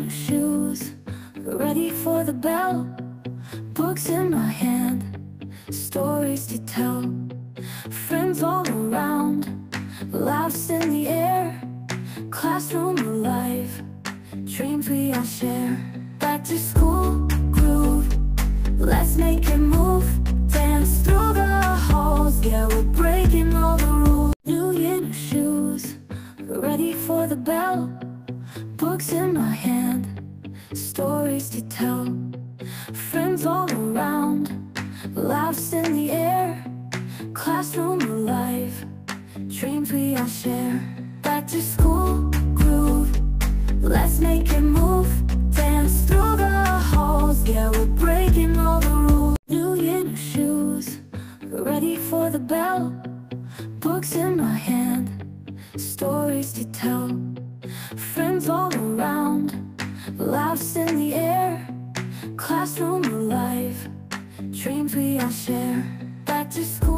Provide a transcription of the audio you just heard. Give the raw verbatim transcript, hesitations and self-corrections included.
in shoes, ready for the bell. Books in my hand, stories to tell. Friends all around, laughs in the air. Classroom alive, dreams we all share. Back to school, groove, let's make it move. Dance through the halls, yeah, we're breaking all the rules. New year, new shoes, ready for the bell. Books in my hand, stories to tell. Friends all around, laughs in the air. Classroom alive, dreams we all share. Back to school, groove, let's make it move. Dance through the halls, yeah, we're breaking all the rules. New year, new shoes, ready for the bell. Books in my hand, stories to tell. Friends all around, laughs in the air. Classroom alive, dreams we all share. Back to school.